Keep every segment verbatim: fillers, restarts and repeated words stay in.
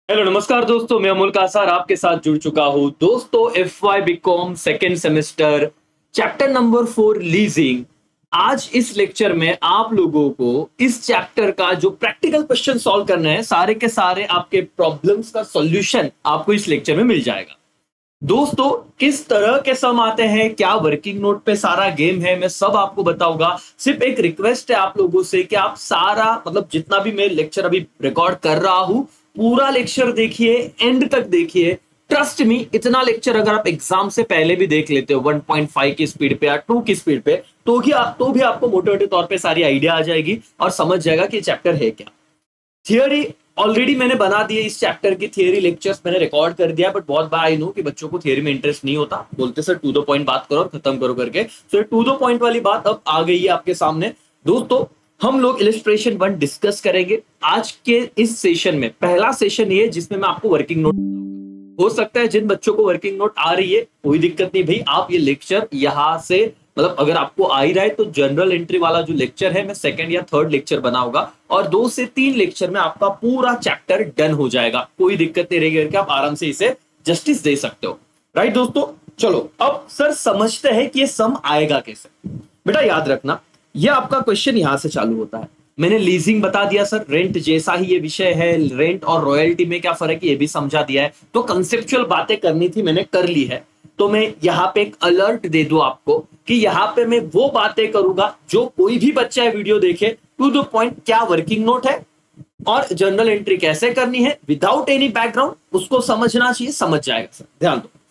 Hello नमस्कार दोस्तों, मैं अमोल कासार आपके साथ जुड़ चुका हूं। दोस्तों, F Y BCom second semester chapter number four leasing. आज इस लेक्चर में आप लोगों को इस चैप्टर का जो प्रैक्टिकल क्वेश्चन सॉल्व करना है, सारे के सारे आपके प्रॉब्लम्स का सॉल्यूशन आपको इस लेक्चर में मिल जाएगा। दोस्तों, किस तरह के सम आते हैं, क्या वर्किंग नोट पे सारा गेम है, मैं सब आपको बताऊंगा। सिर्फ एक रिक्वेस्ट है आप लोगों से कि आप सारा मतलब जितना भी मैं लेक्चर अभी रिकॉर्ड कर रहा हूं, पूरा लेक्चर देखिए, एंड तक देखिए। ट्रस्ट मी, इतना लेक्चर अगर आप एग्जाम से पहले भी देख लेते हो वन पॉइंट फाइव की स्पीड पे या टू की स्पीड पे, तो भी आप तो भी आपको मोटे मोटे तौर पे सारी आइडिया आ जाएगी और समझ जाएगा कि चैप्टर है क्या। थियोरी ऑलरेडी मैंने बना दी है, इस चैप्टर की थियोरी लेक्चर्स मैंने रिकॉर्ड कर दिया, बट बहुत बार आई नो कि बच्चों को थियोरी में इंटरेस्ट नहीं होता, बोलते सर टू द पॉइंट बात करो और खत्म करो करके। सो टू द पॉइंट वाली बात अब आ गई है आपके सामने। दोस्तों, हम लोग इलिस्ट्रेशन वन डिस्कस करेंगे आज के इस सेशन में। पहला सेशन ये जिसमें मैं आपको वर्किंग नोट, हो सकता है जिन बच्चों को वर्किंग नोट आ रही है कोई दिक्कत नहीं भाई, आप ये लेक्चर यहां से मतलब अगर आपको आ ही रहा है तो जनरल एंट्री वाला जो लेक्चर है मैं सेकंड या थर्ड लेक्चर बनाऊंगा और दो से तीन लेक्चर में आपका पूरा चैप्टर डन हो जाएगा। कोई दिक्कत नहीं रहेगी करके आप आराम से इसे जस्टिस दे सकते हो। राइट दोस्तों, चलो अब सर समझते हैं कि ये सम आएगा कैसे। बेटा याद रखना, ये आपका क्वेश्चन यहां से चालू होता है। मैंने लीजिंग बता दिया सर, रेंट जैसा ही ये विषय है। रेंट और रॉयल्टी में क्या फर्क है ये भी समझा दिया है। तो कंसेप्चुअल बातें करनी थी, मैंने कर ली है। तो मैं यहां पे एक अलर्ट दे दूं आपको कि यहां पे मैं वो बातें करूंगा जो कोई भी बच्चा है वीडियो देखे टू द पॉइंट, क्या वर्किंग नोट है और जनरल एंट्री कैसे करनी है विदाउट एनी बैकग्राउंड, उसको समझना चाहिए, समझ जाएगा सर। ध्यान दो।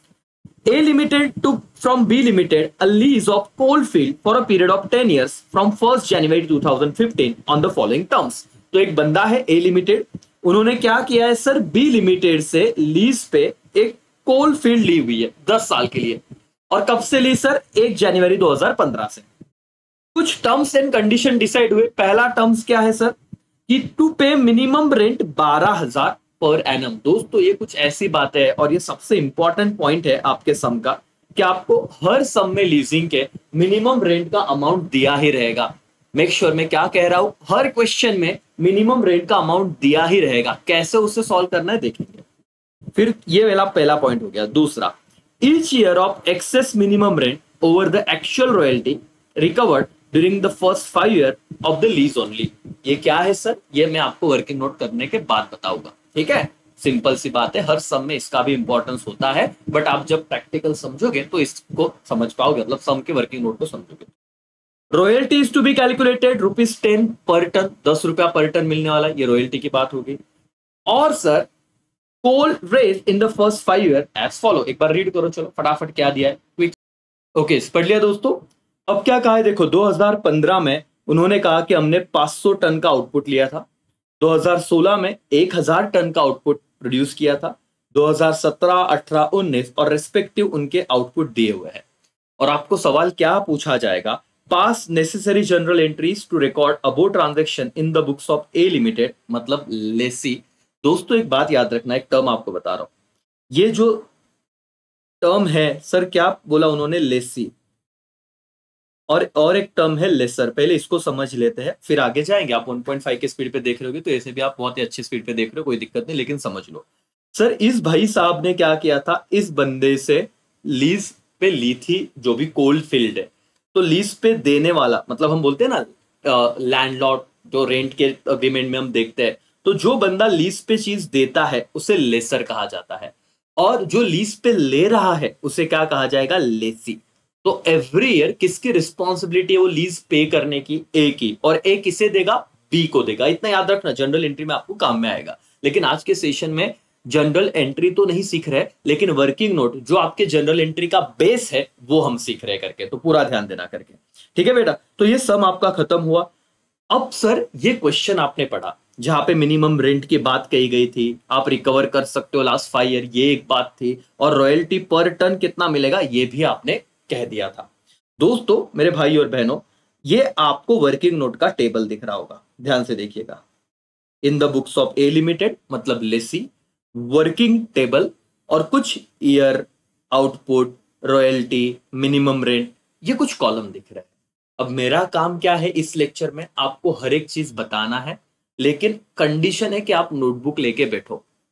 A Limited took from B Limited a lease of coalfield for a period of ten years from first January twenty fifteen on the following terms। तो एक बंदा है A Limited, उन्होंने क्या किया है सर, B Limited से लीज पे एक कोल फील्ड ली हुई है दस साल के लिए। और कब से ली सर, एक जनवरी दो हज़ार पंद्रह से। कुछ टर्म्स एंड कंडीशन डिसाइड हुए। पहला टर्म्स क्या है सर कि टू पे मिनिमम रेंट बारह हजार पर एनम। दोस्तों, ये कुछ ऐसी बात है और ये सबसे इंपॉर्टेंट पॉइंट है आपके सम का कि आपको हर सम में लीजिंग के मिनिमम रेंट का अमाउंट दिया ही रहेगा। मेक श्योर मैं क्या कह रहा हूं, हर क्वेश्चन में मिनिमम रेंट का अमाउंट दिया ही रहेगा। कैसे उसे सॉल्व करना है देखेंगे। फिर ये वाला पहला पॉइंट हो गया। दूसरा, each year of excess minimum rent over the actual royalty recovered during the first five year of the lease only. ये क्या है सर, ये मैं आपको वर्किंग नोट करने के बाद बताऊंगा। ठीक है, सिंपल सी बात है, हर सम में इसका भी इंपॉर्टेंस होता है, बट आप जब प्रैक्टिकल समझोगे तो इसको समझ पाओगे, मतलब सम के वर्किंग नोट को समझोगे। Royalty is to be calculated rupees ten per ton, दस रुपया पर टन मिलने वाला, ये रॉयल्टी की बात होगी। और sir coal raise in the first five year as follow. एक बार रीड करो, चलो फटाफट क्या दिया है, क्विक। ओके, पढ़ लिया दोस्तों। अब क्या कहा है देखो, दो हज़ार पंद्रह में उन्होंने कहा कि हमने पाँच सौ टन का आउटपुट लिया था, दो हज़ार सोलह में एक हज़ार टन का आउटपुट प्रोड्यूस किया था, दो हज़ार सत्रह, अठारह, उन्नीस और रेस्पेक्टिव उनके आउटपुट दिए हुए हैं। और आपको सवाल क्या पूछा जाएगा, pass necessary journal entries to record above transaction in the books of A limited, मतलब लेसी। दोस्तों एक बात याद रखना, एक टर्म आपको बता रहा हूं, ये जो टर्म है सर, क्या बोला उन्होंने, लेसी, और और एक टर्म है लेसर। पहले इसको समझ लेते हैं फिर आगे जाएंगे। आप वन पॉइंट फाइव की स्पीड पे देख रहे होगे तो ऐसे भी आप बहुत ही अच्छी स्पीड पे देख रहे हो, कोई दिक्कत नहीं, लेकिन समझ लो। सर इस भाई साहब ने क्या किया था, इस बंदे से लीज पे ली थी जो भी कोल्ड फील्ड है। तो लीज पे देने वाला, मतलब हम बोलते हैं ना लैंडलॉर्ड, जो रेंट के अग्रीमेंट में हम देखते हैं, तो जो बंदा लीज पे चीज देता है उसे लेसर कहा जाता है, और जो लीज पे ले रहा है उसे क्या कहा जाएगा, लेसी। तो एवरी ईयर किसकी रिस्पॉन्सिबिलिटी है वो लीज पे करने की, ए की, और ए किसे देगा, बी को देगा। इतना याद रखना, जनरल एंट्री में आपको काम में आएगा। लेकिन आज के सेशन में जनरल एंट्री तो नहीं सीख रहे, लेकिन वर्किंग नोट जो आपके जनरल एंट्री का बेस है वो हम सीख रहे करके, तो पूरा ध्यान देना करके। ठीक है बेटा, तो ये सम आपका खत्म हुआ। अब सर ये क्वेश्चन आपने पढ़ा जहां पे मिनिमम रेंट की बात कही गई थी, आप रिकवर कर सकते हो लास्ट फाइव ईयर, ये एक बात थी, और रॉयल्टी पर टन कितना मिलेगा ये भी आपने कह दिया था। दोस्तों मेरे भाई और बहनों, ये आपको वर्किंग नोट का टेबल दिख रहा होगा, ध्यान से देखिएगा। In the books of A limited मतलब लेसी, वर्किंग टेबल, और कुछ year, output, royalty, minimum rent, ये कुछ कॉलम दिख रहे हैं। अब मेरा काम क्या है इस लेक्चर में, आपको हर एक चीज बताना है, लेकिन कंडीशन है कि आप नोटबुक लेके बैठो।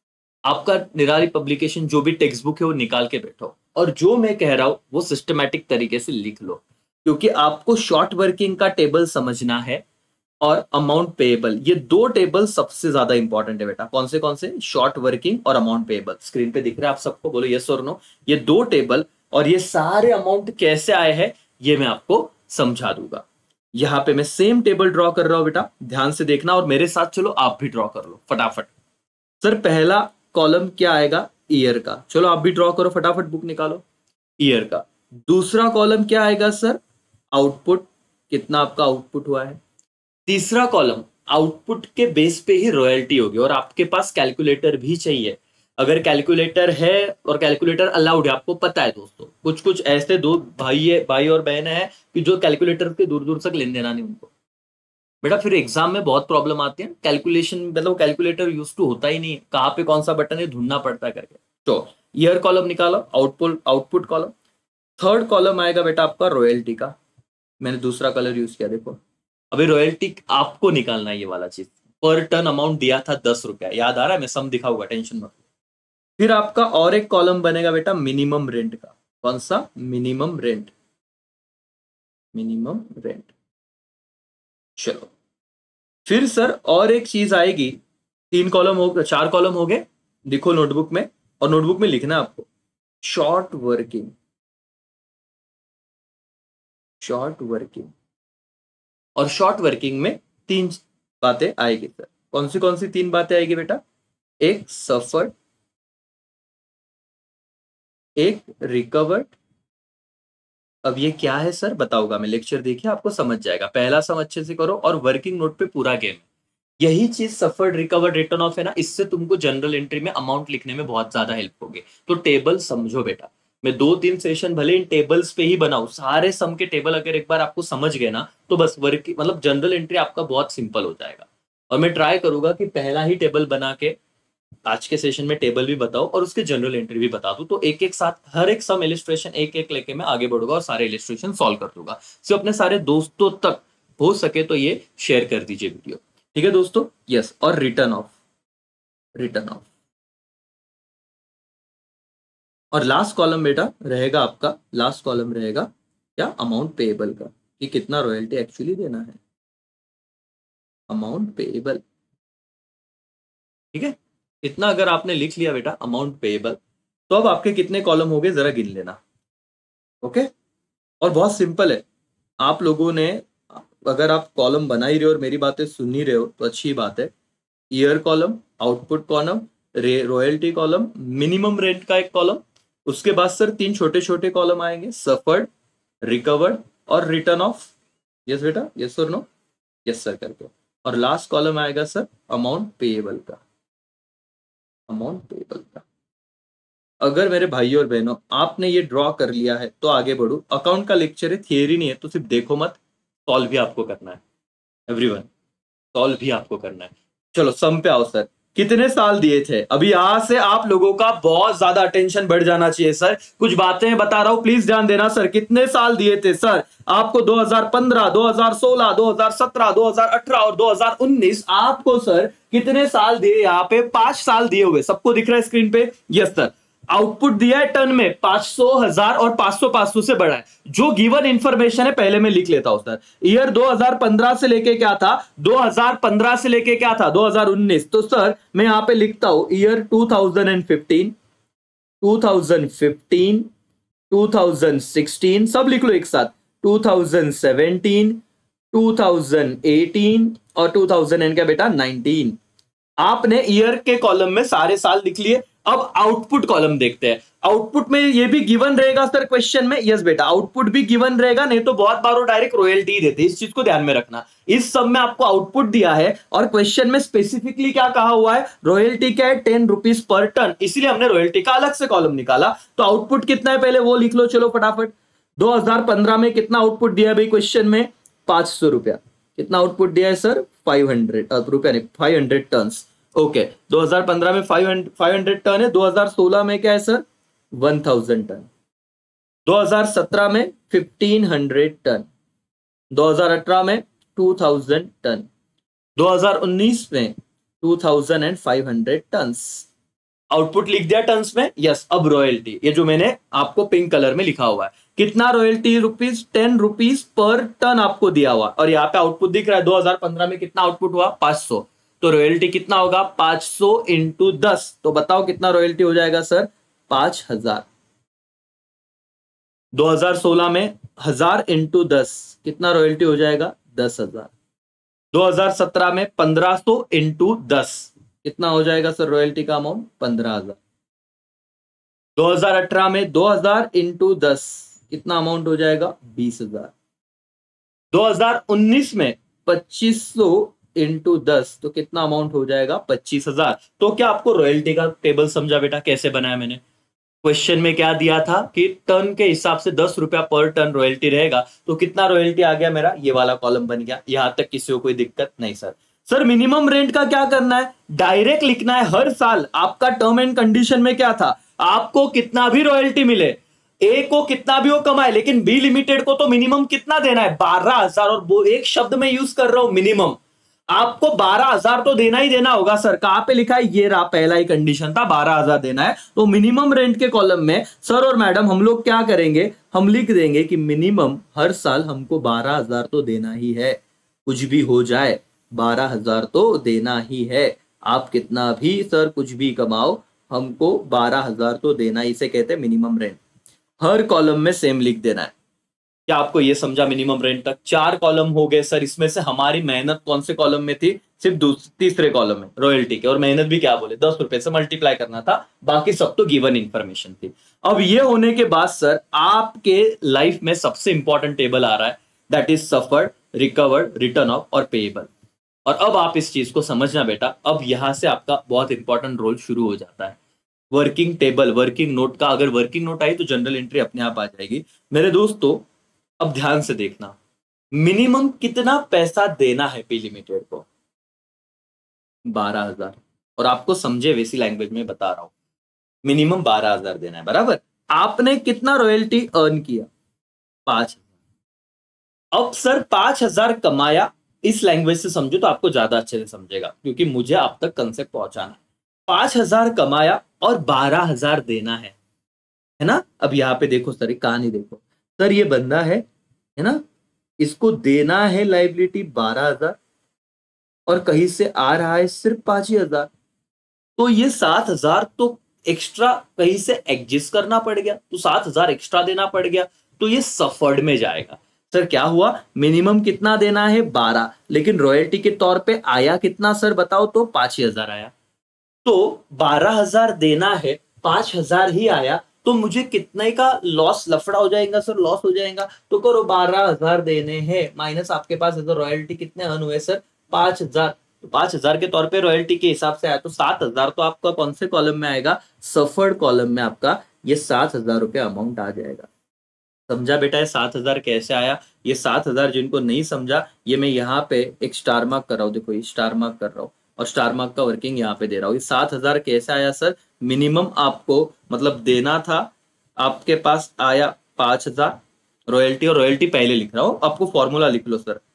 आपका निराली पब्लिकेशन जो भी टेक्स्ट बुक है वो निकाल के बैठो, और जो मैं कह रहा हूं वो सिस्टमैटिक तरीके से लिख लो, क्योंकि आपको शॉर्ट वर्किंग का टेबल समझना है और अमाउंट पेएबल, ये दो टेबल सबसे ज्यादा इंपॉर्टेंट है बेटा। कौन से कौन से? शॉर्ट वर्किंग और अमाउंट पेएबल। स्क्रीन पे दिख रहा है आप सबको, बोलो यस और नो। ये दो टेबल और ये सारे अमाउंट कैसे आए हैं ये मैं आपको समझा दूंगा। यहां पे मैं सेम टेबल ड्रॉ कर रहा हूं बेटा, ध्यान से देखना और मेरे साथ चलो आप भी ड्रॉ कर लो फटाफट। सर पहला कॉलम क्या आएगा? ईयर का। चलो आप भी ड्रॉ करो फटाफट, बुक निकालो। ईयर का। दूसरा कॉलम क्या आएगा सर? आउटपुट, कितना आपका आउटपुट हुआ है। तीसरा कॉलम आउटपुट के बेस पे ही रॉयल्टी होगी, और आपके पास कैलकुलेटर भी चाहिए। अगर कैलकुलेटर है और कैलकुलेटर अलाउड है, आपको पता है दोस्तों, कुछ कुछ ऐसे दो भाई है, भाई और बहन है कि जो कैलकुलेटर के दूर दूर तक लेन देना नहीं उनको, बेटा फिर एग्जाम में बहुत प्रॉब्लम आती है। कैलकुलेशन मतलब कैलकुलेटर यूज टू होता ही नहीं है, कहाँ पे कौन सा बटन है ढूंढना पड़ता है करके। तो ईयर कॉलम निकालो, output output column. Third column आएगा बेटा आपका रॉयल्टी का। मैंने दूसरा कलर यूज किया, देखो। अभी रॉयल्टी आपको निकालना है, ये वाला चीज। पर टन अमाउंट दिया था दस रुपया, याद आ रहा है? मैं सम दिखाऊंगा, टेंशन मत। फिर आपका और एक कॉलम बनेगा बेटा मिनिमम रेंट का। कौन सा? Minimum rent. Minimum rent. चलो फिर सर और एक चीज आएगी। तीन कॉलम हो गए, चार कॉलम हो गए, देखो नोटबुक में, और नोटबुक में लिखना आपको शॉर्ट वर्किंग। शॉर्ट वर्किंग और शॉर्ट वर्किंग में तीन बातें आएगी सर। कौन सी कौन सी तीन बातें आएगी बेटा? एक सफर्ड, एक रिकवर्ड। अब ये क्या है सर बताऊंगा मैं, लेक्चर देखिए आपको समझ जाएगा। पहला सम अच्छे से करो और वर्किंग नोट पे पूरा गेम। यही चीज सफर्ड, रिकवर्ड, रिटर्न ऑफ है ना, इससे तुमको जनरल एंट्री में अमाउंट लिखने में बहुत ज्यादा हेल्प होगी। तो टेबल समझो बेटा। मैं दो तीन सेशन भले इन टेबल्स पे ही बनाऊं, सारे सम के टेबल अगर एक बार आपको समझ गए ना, तो बस वर्क मतलब जनरल एंट्री आपका बहुत सिंपल हो जाएगा। और मैं ट्राई करूंगा कि पहला ही टेबल बना के आज के सेशन में टेबल भी बताओ और उसके जनरल एंट्री भी बता दूं, तो एक एक साथ हर एक सम इलिस्ट्रेशन एक एक लेके मैं आगे बढ़ूंगा और सारे इलिस्ट्रेशन सॉल्व कर दूंगा। सिर्फ अपने सारे दोस्तों तक हो सके तो ये शेयर कर दीजिए वीडियो, ठीक है दोस्तों? यस। और रिटर्न ऑफ, रिटर्न ऑफ। और लास्ट कॉलम बेटा रहेगा आपका, लास्ट कॉलम रहेगा क्या? अमाउंट पेएबल का, कि कितना रॉयल्टी एक्चुअली देना है। अमाउंट पेएबल, ठीक है? इतना अगर आपने लिख लिया बेटा अमाउंट पेएबल, तो अब आपके कितने कॉलम हो गए जरा गिन लेना। ओके? और बहुत सिंपल है। आप लोगों ने, अगर आप कॉलम बना ही रहे हो और मेरी बातें सुन ही रहे हो तो अच्छी बात है। Year column, output column, royalty column, minimum rent का एक कॉलम, उसके बाद सर तीन छोटे छोटे कॉलम आएंगे, सफर्ड, रिकवर्ड और रिटर्न ऑफ। यस बेटा, यस और नो? यस सर करके। और लास्ट कॉलम आएगा सर अमाउंट पेएबल का। अमाउंट पेएबल का। अगर मेरे भाइयों और बहनों आपने ये ड्रॉ कर लिया है तो आगे बढ़ो। अकाउंट का लेक्चर है, थियरी नहीं है, तो सिर्फ देखो मत, सॉल्व भी आपको करना है। एवरीवन, सॉल्व भी आपको करना है। चलो सम पे आओ सर। कितने साल दिए थे? अभी यहां से आप लोगों का बहुत ज्यादा अटेंशन बढ़ जाना चाहिए सर। कुछ बातें बता रहा हूं, प्लीज ध्यान देना सर। कितने साल दिए थे सर आपको? दो हज़ार पंद्रह, दो हज़ार सोलह, दो हज़ार सत्रह, दो हज़ार अठारह और दो हज़ार उन्नीस। आपको सर कितने साल दिए? यहाँ पे पांच साल दिए हुए, सबको दिख रहा है स्क्रीन पे? Yes sir. आउटपुट दिया है टन में पांच सौ, हजार और पांच सौ पांच सौ से बड़ा है। जो गिवन इंफॉर्मेशन है पहले मैं लिख लेता हूं सर। ईयर दो हज़ार पंद्रह से लेके क्या था? दो हज़ार पंद्रह से लेके क्या था? दो हज़ार उन्नीस। तो सर मैं यहां पे लिखता हूं year two thousand fifteen, two thousand fifteen, two thousand sixteen, सब लिख लो एक साथ। Two thousand seventeen, two thousand eighteen और टू थाउज़ेंड एंड क्या बेटा? नाइनटीन। आपने ईयर के कॉलम में सारे साल लिख लिए। अब आउटपुट कॉलम देखते हैं। आउटपुट में ये भी गिवन रहेगा सर क्वेश्चन में? यस बेटा, आउटपुट भी गिवन रहेगा, नहीं तो बहुत बार वो डायरेक्ट रॉयल्टी देते, इस चीज को ध्यान में रखना। इस सब में आपको आउटपुट दिया है और क्वेश्चन में स्पेसिफिकली क्या कहा हुआ है? रॉयल्टी क्या है? टेन रुपीज पर टन, इसीलिए हमने रॉयल्टी का अलग से कॉलम निकाला। तो आउटपुट कितना है पहले वो लिख लो, चलो फटाफट। दो हज़ार पंद्रह में कितना आउटपुट दिया है भाई क्वेश्चन में? पांच सौ रुपया। कितना आउटपुट दिया है सर? फाइव हंड्रेड रुपया नहीं, फाइव हंड्रेड टन। ओके, दो हज़ार पंद्रह में फाइव हंड्रेड टन है। दो हज़ार सोलह में क्या है सर? One thousand ton. दो हज़ार सत्रह में फिफ्टीन हंड्रेड टन। दो हज़ार अठारह में टू थाउज़ेंड टन। दो हज़ार उन्नीस में two thousand five hundred ton. Output लिख दिया टर्म्स में, यस। अब रॉयल्टी, ये जो मैंने आपको पिंक कलर में लिखा हुआ है, कितना royalty rupees ten rupees per ton आपको दिया हुआ, और यहाँ पे आउटपुट दिख रहा है दो हज़ार पंद्रह में कितना आउटपुट हुआ, पांच सौ। तो रॉयल्टी कितना होगा, पांच सौ इंटू दस। तो बताओ कितना रॉयल्टी हो जाएगा सर, पांच हजार। दो हज़ार सोलह में हजार इंटू दस कितना रॉयल्टी हो जाएगा, दस हजार। दो हज़ार सत्रह में पंद्रह सौ इंटू दस कितना हो जाएगा सर रॉयल्टी का अमाउंट, पंद्रह हजार। दो हज़ार अठारह में दो हज़ार इंटू दस कितना अमाउंट हो जाएगा, बीस हजार। दो हज़ार उन्नीस में पच्चीस सौ इंटू दस तो कितना अमाउंट हो जाएगा, पच्चीस हजार। तो क्या आपको रॉयल्टी का टेबल समझा बेटा, कैसे बनाया मैंने? क्वेश्चन में क्या दिया था कि टन के हिसाब से दस रुपया पर टन रॉयल्टी रहेगा, तो कितना रॉयल्टी आ गया मेरा, ये वाला कॉलम बन गया। यहां तक किसी को कोई दिक्कत नहीं सर। सर मिनिमम रेंट का क्या करना है, डायरेक्ट लिखना है। हर साल आपका टर्म एंड कंडीशन में क्या था, आपको कितना भी रॉयल्टी मिले, ए को कितना भी वो कमाए, लेकिन बी लिमिटेड को तो मिनिमम कितना देना है, बारह हजार। और वो एक शब्द में यूज कर रहा हूं मिनिमम, आपको बारह हजार तो देना ही देना होगा सर। कहां पे लिखा है, ये रहा, पहला ही कंडीशन था बारह हजार देना है। तो मिनिमम रेंट के कॉलम में सर और मैडम हम लोग क्या करेंगे, हम लिख देंगे कि मिनिमम हर साल हमको बारह हजार तो देना ही है, कुछ भी हो जाए बारह हजार तो देना ही है। आप कितना भी सर कुछ भी कमाओ, हमको बारह हजार तो देना ही, से कहते हैं मिनिमम रेंट। हर कॉलम में सेम लिख देना है। क्या आपको ये समझा मिनिमम रेंट तक? चार कॉलम हो गए सर। इसमें से हमारी मेहनत कौन से कॉलम में थी, सिर्फ तीसरे कॉलम में रॉयल्टी के। और मेहनत भी क्या बोले, दस रुपए से मल्टीप्लाई करना था, बाकी सब तो गिवन इंफॉर्मेशन थी। अब ये होने के बाद सर आपके लाइफ में सबसे इंपॉर्टेंट टेबल आ रहा है, that is suffered, recovered, written off और पेएबल। और अब आप इस चीज को समझना बेटा, अब यहां से आपका बहुत इंपॉर्टेंट रोल शुरू हो जाता है। वर्किंग टेबल, वर्किंग नोट का, अगर वर्किंग नोट आई तो जनरल एंट्री अपने आप आ जाएगी। मेरे दोस्तों अब ध्यान से देखना, मिनिमम कितना पैसा देना है पी लिमिटेड को, बारह हजार। और आपको समझे वैसी लैंग्वेज में बता रहा हूं, मिनिमम बारह हजार देना है, बराबर। आपने कितना रॉयल्टी अर्न किया, पांच हजार। अब सर पांच हजार कमाया, इस लैंग्वेज से समझो तो आपको ज्यादा अच्छे से समझेगा, क्योंकि मुझे आप तक कंसेप्ट पहुंचाना है। पांच हजार कमाया और बारह हजार देना है, है ना। अब यहाँ पे देखो सर, कहानी देखो सर, ये बंदा है है ना, इसको देना है लाइबिलिटी बारह हजार और कहीं से आ रहा है सिर्फ पांच ही हजार। तो ये सात हजार तो एक्स्ट्रा कहीं से एडजस्ट करना पड़ गया, तो सात हजार एक्स्ट्रा देना पड़ गया, तो ये सफर्ड में जाएगा। सर क्या हुआ, मिनिमम कितना देना है, बारह, लेकिन रॉयल्टी के तौर पे आया कितना सर बताओ, तो पांच ही हजार आया। तो बारह हजार देना है, पांच हजार ही आया, तो मुझे कितने का लॉस, लफड़ा हो जाएगा सर, लॉस हो जाएगा। तो करो बारह हजार देने हैं माइनस आपके पास रॉयल्टी कितने अर्न हुए सर, पांच हजार। तो पांच हजार के तौर पे रॉयल्टी के हिसाब से आया, तो सात हजार तो आपका कौन से कॉलम में आएगा, सफर्ड कॉलम में आपका ये सात हजार रुपये अमाउंट आ जाएगा। समझा बेटा ये सात हजार कैसे आया? ये सात हजार जिनको नहीं समझा, ये मैं यहाँ पे एक स्टार मार्क कर रहा हूँ, देखो ये स्टार मार्क कर रहा हूँ और स्टार मार्क का वर्किंग यहाँ पे दे रहा हूँ। ये सात हजार कैसे आया सर, मिनिमम आपको मतलब देना था, आपके पास आया पांच हजार रॉयल्टी, और रॉयल्टी पहले लिख रहा हूं, आपको फॉर्मूला लिख लो sir,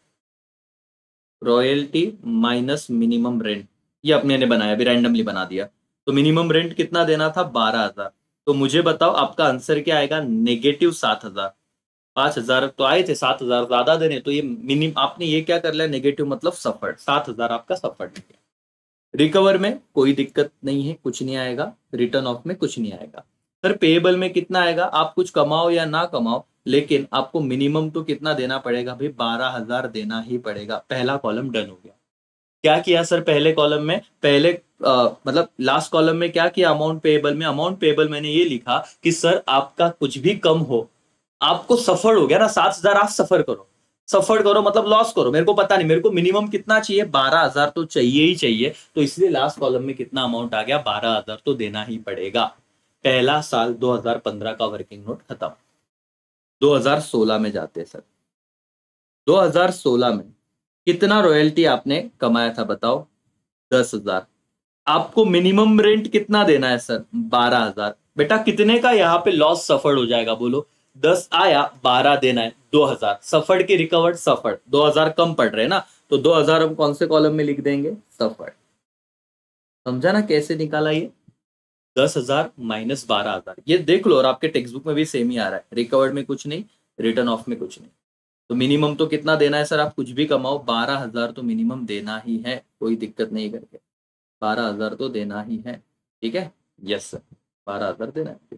royalty minus minimum rent. ये अपने ने बनाया, अभी रैंडमली बना दिया। तो मिनिमम रेंट कितना देना था, बारह हजार। तो मुझे बताओ आपका आंसर क्या आएगा, नेगेटिव सात हजार। पांच हजार तो आए थे, सात हजार ज्यादा देने, तो ये मिनिमम आपने ये क्या कर लिया, नेगेटिव मतलब सफर्ड, सात हजार आपका सफर्ड है। रिकवर में कोई दिक्कत नहीं है, कुछ नहीं आएगा। रिटर्न ऑफ में कुछ नहीं आएगा। सर पेएबल में कितना आएगा, आप कुछ कमाओ या ना कमाओ, लेकिन आपको मिनिमम तो कितना देना पड़ेगा भाई, बारह हजार देना ही पड़ेगा। पहला कॉलम डन हो गया। क्या किया सर पहले कॉलम में, पहले आ, मतलब लास्ट कॉलम में क्या किया, अमाउंट पेएबल में, अमाउंट पेएबल मैंने ये लिखा कि सर आपका कुछ भी कम हो, आपको सफर हो गया ना, सात हजार आप सफर करो, सफर करो मतलब लॉस करो, मेरे को पता नहीं, मेरे को मिनिमम कितना चाहिए, बारह हजार तो चाहिए ही चाहिए। तो इसलिए लास्ट कॉलम में कितना अमाउंट आ गया, बारह हजार तो देना ही पड़ेगा। पहला साल दो हज़ार पंद्रह का वर्किंग नोट खत्म। दो हज़ार सोलह में जाते सर, दो हज़ार सोलह में कितना रॉयल्टी आपने कमाया था बताओ, दस हजार। आपको मिनिमम रेंट कितना देना है सर, बारह हजार। बेटा कितने का यहाँ पे लॉस सफर्ड हो जाएगा बोलो, दस आया, बारह देना है, दो हजार। सफर्ड के रिकवर्ड सफर्ड, दो हजार कम पड़ रहे हैं ना, तो दो हजार हम कौन से कॉलम में लिख देंगे, सफर्ड। समझा ना कैसे निकाला ये? दस हजार माइनस बारह हजार, ये देख लो, और आपके टेक्स्ट बुक में भी सेम ही आ रहा है, रिकवर्ड में कुछ नहीं, रिटर्न ऑफ में कुछ नहीं। तो मिनिमम तो कितना देना है सर, आप कुछ भी कमाओ बारह हजार तो मिनिमम देना ही है, कोई दिक्कत नहीं करके, बारह हजार तो देना ही है, ठीक है। यस सर, बारह हजार देना है।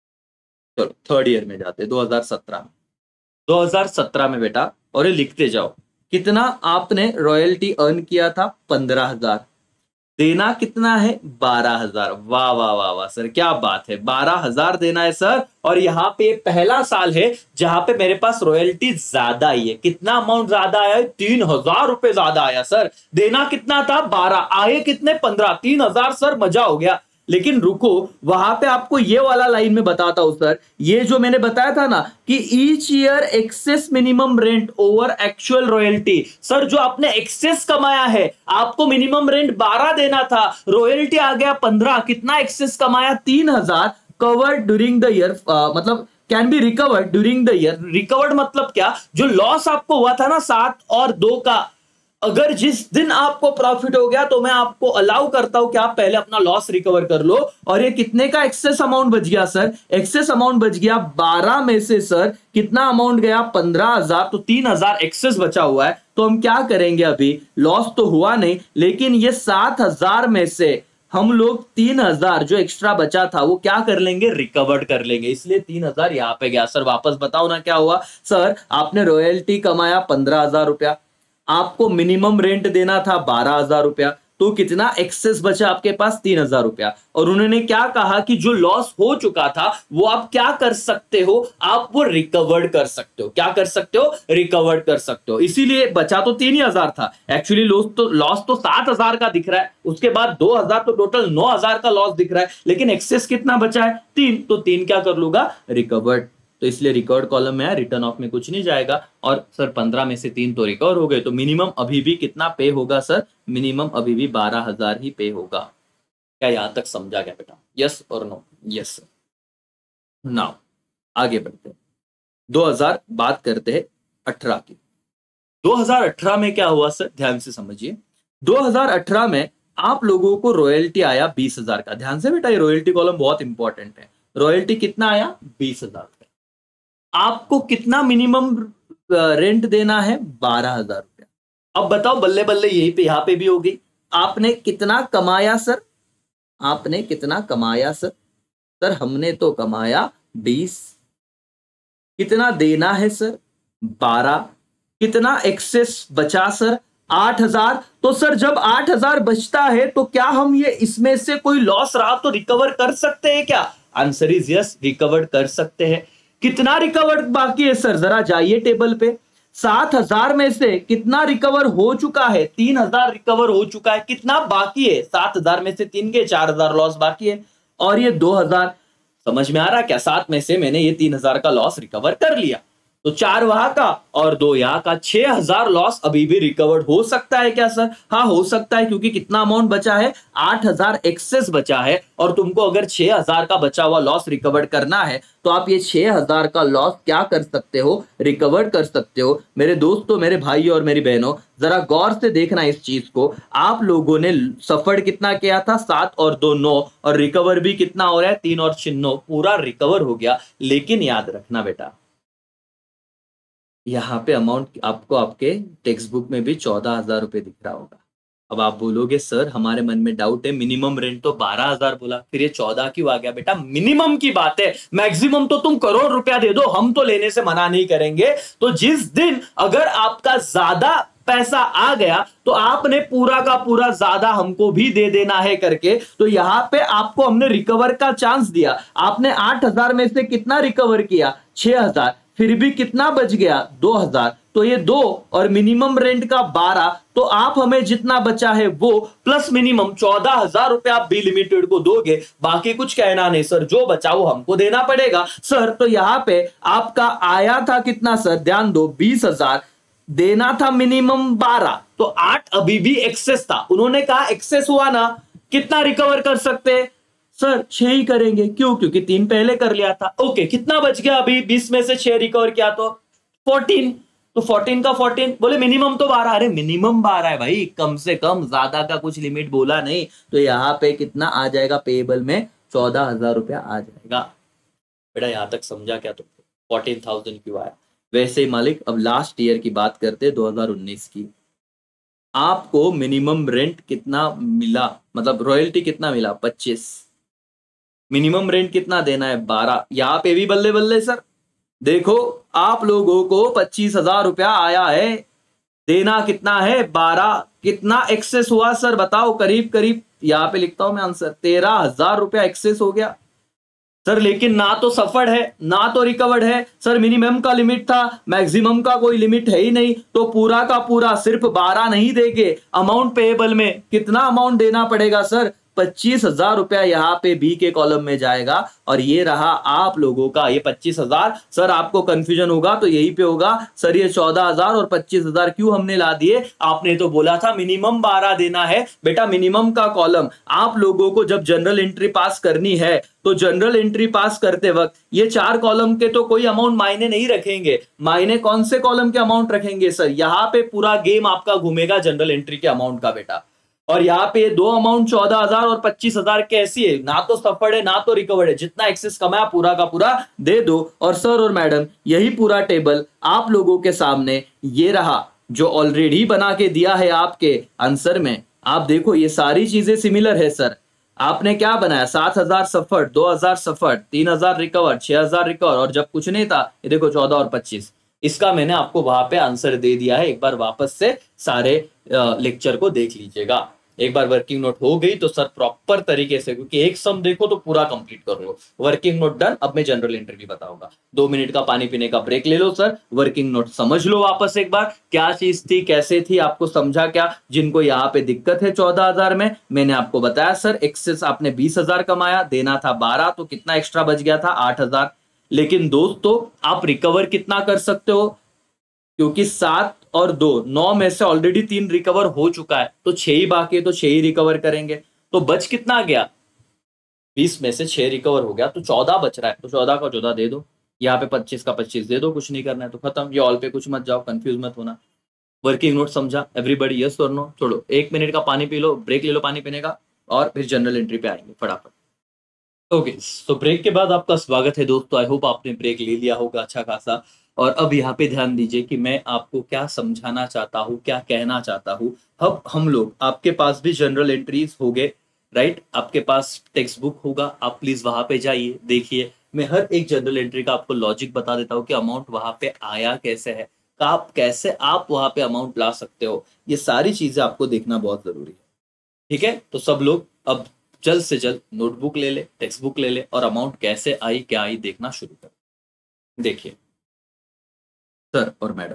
चलो थर्ड ईयर में जाते, दो हजार सत्रह में दो हजार सत्रह में बेटा, और ये लिखते जाओ, कितना आपने रॉयल्टी अर्न किया था, पंद्रह हजार, देना कितना है, बारह हजार। वाह वाह वाह वाह सर, क्या बात है, बारह हजार देना है सर। और यहाँ पे पहला साल है जहां पे मेरे पास रॉयल्टी ज्यादा आई है। कितना अमाउंट ज्यादा आया है, तीन हजार रुपए ज्यादा आया सर। देना कितना था, बारह, आए कितने, पंद्रह, तीन हजार सर, मजा हो गया। लेकिन रुको, वहां पे आपको ये वाला लाइन में बताता हूं सर, ये जो मैंने बताया था ना कि each year excess minimum rent over actual royalty, sir जो आपने एक्सेस कमाया है, आपको मिनिमम रेंट बारह देना था, रॉयल्टी आ गया पंद्रह, कितना एक्सेस कमाया, तीन हजार, कवर्ड ड्यूरिंग द ईयर, मतलब can be recovered during the year. Recovered मतलब क्या, जो लॉस आपको हुआ था ना सात और दो का, अगर जिस दिन आपको प्रॉफिट हो गया तो मैं आपको अलाउ करता हूं कि आप पहले अपना लॉस रिकवर कर लो। और ये कितने का एक्सेस अमाउंट बच गया सर, एक्सेस अमाउंट बच गया बारह में से सर कितना अमाउंट गया, पंद्रह हजार, तो तीन हजार एक्सेस बचा हुआ है। तो हम क्या करेंगे, अभी लॉस तो हुआ नहीं, लेकिन ये सात हजार में से हम लोग तीन हजार जो एक्स्ट्रा बचा था वो क्या कर लेंगे, रिकवर्ड कर लेंगे, इसलिए तीन हजार यहां पे गया। सर वापस बताओ ना क्या हुआ, सर आपने रॉयल्टी कमाया पंद्रह हजार रुपया, आपको मिनिमम रेंट देना था बारह हजार रुपया, तो कितना एक्सेस बचा आपके पास, तीन हजार रुपया। और उन्होंने क्या कहा कि जो लॉस हो चुका था वो आप क्या कर सकते हो, आप वो रिकवर्ड कर सकते हो। क्या कर सकते हो, रिकवर्ड कर सकते हो। इसीलिए बचा तो तीन ही हजार था, एक्चुअली लॉस तो लॉस तो सात हजार का दिख रहा है, उसके बाद दो हजार, तो टोटल नौ हजार का लॉस दिख रहा है, लेकिन एक्सेस कितना बचा है, तीन, तो तीन क्या कर लूंगा, रिकवर्ड। तो इसलिए रिकवर्ड कॉलम में है, रिटर्न ऑफ में कुछ नहीं जाएगा। और सर पंद्रह में से तीन तो रिकवर हो गए, तो मिनिमम अभी भी कितना पे होगा सर, मिनिमम अभी भी बारह हजार ही पे होगा। क्या यहां तक समझा गया बेटा, यस और नो, यस सर। नाउ आगे बढ़ते हैं, दो हजार बात करते हैं अठारह की। दो हजार अठारह में क्या हुआ सर, ध्यान से समझिए। दो हजार अठारह में आप लोगों को रॉयल्टी आया बीस हजार का। ध्यान से बेटा, ये रॉयल्टी कॉलम बहुत इंपॉर्टेंट है। रॉयल्टी कितना आया, बीस हजार। आपको कितना मिनिमम रेंट देना है, बारह हजार रुपया। अब बताओ, बल्ले बल्ले यही पे यहां पे भी हो गई। आपने कितना कमाया सर, आपने कितना कमाया सर, सर हमने तो कमाया बीस। कितना देना है सर, बारह। कितना एक्सेस बचा सर, आठ हजार। तो सर जब आठ हजार बचता है तो क्या हम ये इसमें से कोई लॉस रहा तो रिकवर कर सकते हैं क्या, आंसर इज यस, रिकवर कर सकते हैं। कितना रिकवर बाकी है सर, जरा जाइए टेबल पे। सात हजार में से कितना रिकवर हो चुका है, तीन हजार रिकवर हो चुका है। कितना बाकी है, सात हजार में से तीन के, चार हजार लॉस बाकी है। और ये दो हजार, समझ में आ रहा क्या, सात में से मैंने ये तीन हजार का लॉस रिकवर कर लिया, तो चार वहां का और दो यहाँ का, छह हजार लॉस अभी भी रिकवर्ड हो सकता है क्या सर, हाँ हो सकता है, क्योंकि कितना अमाउंट बचा है, आठ हजार एक्सेस बचा है। और तुमको अगर छह हजार का बचा हुआ लॉस रिकवर्ड करना है तो आप ये छह हजार का लॉस क्या कर सकते हो, रिकवर्ड कर सकते हो। मेरे दोस्तों, मेरे भाइयों और मेरी बहनों, जरा गौर से देखना इस चीज को। आप लोगों ने सफर कितना किया था, सात और दो नौ, और रिकवर भी कितना हो रहा है, तीन और छह नौ, पूरा रिकवर हो गया। लेकिन याद रखना बेटा, यहाँ पे अमाउंट आपको आपके टेक्स्ट बुक में भी चौदह हजार रुपए दिख रहा होगा। अब आप बोलोगे सर हमारे मन में डाउट है, मिनिमम रेंट तो बारह हजार बोला, फिर ये चौदह क्यों आ गया। बेटा मिनिमम की बात है, मैक्सिमम तो तुम करोड़ रुपया दे दो, हम तो लेने से मना नहीं करेंगे। तो जिस दिन अगर आपका ज्यादा पैसा आ गया तो आपने पूरा का पूरा ज्यादा हमको भी दे देना है करके, तो यहां पे आपको हमने रिकवर का चांस दिया। आपने आठ हजार में से कितना रिकवर किया, छह हजार, फिर भी कितना बच गया, दो हजार। तो ये दो और मिनिमम रेंट का बारह, तो आप हमें जितना बचा है वो प्लस मिनिमम चौदह हजार रुपए आप बी लिमिटेड को दोगे, बाकी कुछ कहना नहीं सर, जो बचा वो हमको देना पड़ेगा सर। तो यहां पे आपका आया था कितना सर, ध्यान दो, बीस हजार, देना था मिनिमम बारह, तो आठ अभी भी एक्सेस था। उन्होंने कहा एक्सेस हुआ ना, कितना रिकवर कर सकते हैं सर, छह ही करेंगे। क्यों, क्योंकि तीन पहले कर लिया था। ओके, कितना बच गया अभी, बीस में से छह रिकवर किया तो फोर्टीन, तो फोर्टीन का फोर्टीन, बोले मिनिमम तो बारह। अरे मिनिमम बारह है भाई, कम से कम, ज्यादा का कुछ लिमिट बोला नहीं। तो यहाँ पे कितना आ जाएगा पेएबल में, चौदह हजार रुपया आ जाएगा। बेटा यहाँ तक समझा क्या तुम? फोर्टीन थाउजेंड क्यों आया? वैसे ही मालिक, अब लास्ट ईयर की बात करते दो हजार उन्नीस की। आपको मिनिमम रेंट कितना मिला, मतलब रॉयल्टी कितना मिला? पच्चीस। मिनिमम रेंट कितना देना है? बारह। यहाँ पे भी बल्ले बल्ले सर, देखो आप लोगों को पच्चीस हजार रुपया आया है, देना कितना है? बारह। कितना एक्सेस हुआ सर बताओ? करीब करीब यहाँ पे लिखता हूं मैं आंसर, तेरह हजार रुपया एक्सेस हो गया सर। लेकिन ना तो सफर्ड है ना तो रिकवर्ड है सर। मिनिमम का लिमिट था, मैक्सिमम का कोई लिमिट है ही नहीं, तो पूरा का पूरा सिर्फ बारह नहीं देंगे। अमाउंट पेएबल में कितना अमाउंट देना पड़ेगा सर? पच्चीस हजार रुपया यहाँ पे बी के कॉलम में जाएगा। और ये रहा आप लोगों का ये पच्चीस हजार। सर आपको कंफ्यूजन होगा तो यही पे होगा, सर ये चौदह हजार और पच्चीस हजार क्यों हमने ला दिए? आपने तो बोला था मिनिमम बारह देना है। बेटा मिनिमम का कॉलम आप लोगों को जब जनरल एंट्री पास करनी है, तो जनरल एंट्री पास करते वक्त ये चार कॉलम के तो कोई अमाउंट मायने नहीं रखेंगे। मायने कौन से कॉलम के अमाउंट रखेंगे सर? यहाँ पे पूरा गेम आपका घूमेगा जनरल एंट्री के अमाउंट का बेटा। और यहाँ पे दो अमाउंट चौदह हजार और पच्चीस हजार कैसी है? ना तो सफर्ड है ना तो रिकवर्ड है। जितना एक्सेस कमाया पूरा का पूरा दे दो। और सर और मैडम यही पूरा टेबल आप लोगों के सामने ये रहा, जो ऑलरेडी बना के दिया है आपके आंसर में। आप देखो ये सारी चीजें सिमिलर है सर। आपने क्या बनाया? सात हजार सफर्ड, दो हजार सफर्ड, तीन हजार रिकवर, छह हजार रिकवर, और जब कुछ नहीं था ये देखो चौदह और पच्चीस। इसका मैंने आपको वहां पे आंसर दे दिया है। एक बार वापस से सारे लेक्चर को देख लीजिएगा। एक बार वर्किंग नोट हो गई तो सर प्रॉपर तरीके से, क्योंकि एक सम देखो तो पूरा कंप्लीट कर लो। Working note done. अब मैं जनरल एंट्री भी बताऊंगा। दो मिनट का पानी पीने का ब्रेक ले लो सर। वर्किंग नोट समझ लो वापस एक बार, क्या चीज थी, कैसे थी, आपको समझा क्या? जिनको यहाँ पे दिक्कत है चौदह हजार में, मैंने आपको बताया सर एक्सेस आपने बीस हजार कमाया, देना था बारह, तो कितना एक्स्ट्रा बच गया था? आठ हजार। लेकिन दोस्तों आप रिकवर कितना कर सकते हो? क्योंकि सात और दो, नौ में से ऑलरेडी तीन रिकवर हो चुका है, तो छह ही बाकी है, तो छह ही रिकवर करेंगे। तो बच कितना गया? बीस में से छह रिकवर हो गया तो चौदह बच रहा है, तो चौदह का चौदह दे दो। यहाँ पे पच्चीस का पच्चीस दे दो। कुछ नहीं करना है तो खत्म। ये ऑल पे कुछ मत जाओ, कंफ्यूज मत होना। वर्किंग नोट समझा एवरीबॉडी? यस और नो? छोड़ो, एक मिनट का पानी पी लो, ब्रेक ले लो पानी पीने का, और फिर जनरल एंट्री पे आएंगे फटाफट। ओके, तो ब्रेक के बाद आपका स्वागत है दोस्तों। आई होप आपने ब्रेक ले लिया होगा अच्छा खासा। और अब यहाँ पे ध्यान दीजिए कि मैं आपको क्या समझाना चाहता हूँ, क्या कहना चाहता हूँ। अब हम लोग, आपके पास भी जनरल एंट्रीज हो गए, राइट? आपके पास टेक्स्ट बुक होगा, आप प्लीज वहां पे जाइए, देखिए। मैं हर एक जनरल एंट्री का आपको लॉजिक बता देता हूँ कि अमाउंट वहां पे आया कैसे है, आप कैसे आप वहां पे अमाउंट ला सकते हो। ये सारी चीजें आपको देखना बहुत जरूरी है, ठीक है? तो सब लोग अब जल्द से जल्द नोटबुक ले ले, टेक्स्ट बुक ले ले, और अमाउंट कैसे आई क्या आई देखना शुरू कर। देखिए सर और मैडम,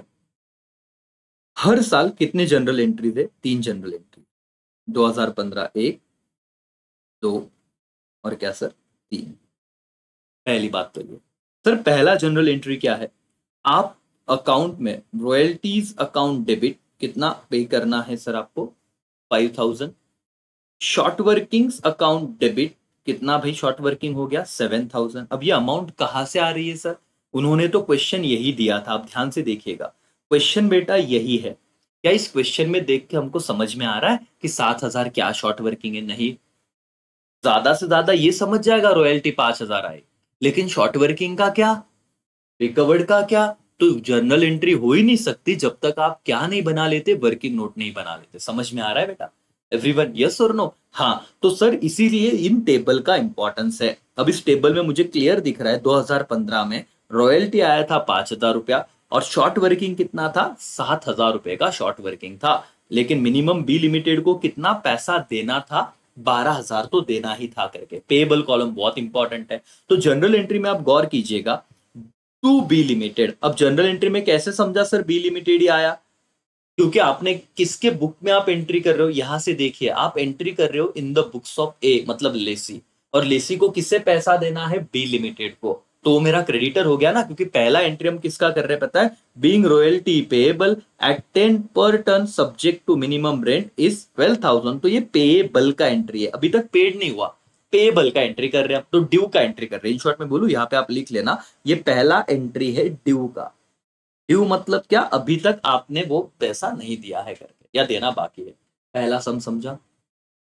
हर साल कितने जनरल एंट्रीज है? तीन जनरल एंट्री। दो हज़ार पंद्रह एक, दो, और क्या सर? तीन। पहली बात तो ये सर, पहला जनरल एंट्री क्या है? आप अकाउंट में रॉयल्टीज अकाउंट डेबिट कितना पे करना है सर आपको? Five thousand. Short workings account debit कितना भाई? शॉर्ट वर्किंग हो गया सेवन थाउजेंड। अब ये अमाउंट कहां से आ रही है सर? उन्होंने तो क्वेश्चन यही दिया था, आप ध्यान से देखिएगा। क्वेश्चन बेटा यही है। क्या इस क्वेश्चन में देख के हमको समझ में आ रहा है कि सात हजार क्या शॉर्ट वर्किंग है? नहीं। ज्यादा से ज्यादा ये समझ जाएगा रॉयल्टी पांच हजार आए, लेकिन शॉर्ट वर्किंग का क्या, रिकवर्ड का क्या? तो जर्नल एंट्री हो ही नहीं सकती जब तक आप क्या नहीं बना लेते, वर्किंग नोट नहीं बना लेते। समझ में आ रहा है बेटा एवरीवन? यस और नो? हाँ, तो सर इसीलिए इन टेबल का इंपॉर्टेंस है। अब इस टेबल में मुझे क्लियर दिख रहा है दो हज़ार पंद्रह में रॉयल्टी आया था पांच हजार रुपया, और शॉर्ट वर्किंग कितना था? सात हजार रुपए का शॉर्ट वर्किंग था। लेकिन मिनिमम बी लिमिटेड को कितना पैसा देना था? बारह हजार तो देना ही था करके। पेएबल कॉलम बहुत इंपॉर्टेंट है। तो जनरल एंट्री में आप गौर कीजिएगा, टू बी लिमिटेड। अब जनरल एंट्री में कैसे समझा सर बी लिमिटेड ही आया? क्योंकि आपने किसके बुक में आप एंट्री कर रहे हो, यहां से देखिए, आप एंट्री कर रहे हो in the books of A, मतलब लेसी। और लेसी को किससे पैसा देना है? बी लिमिटेड को। तो मेरा क्रेडिटर हो गया ना, क्योंकि पहला एंट्री हम किसका कर रहे हैं पता है? Being royalty payable at ten per ton subject to minimum rent is twelve thousand. तो ये पेएबल का एंट्री है, अभी तक पेड नहीं हुआ, पेएबल का एंट्री कर रहे हैं। तो ड्यू का एंट्री कर रहे हैं। इन शॉर्ट में बोलूं, यहाँ पे आप लिख लेना, ये पहला एंट्री है ड्यू का। ड्यू मतलब क्या? अभी तक आपने वो पैसा नहीं दिया है करके, या देना बाकी है। पहला सम समझा?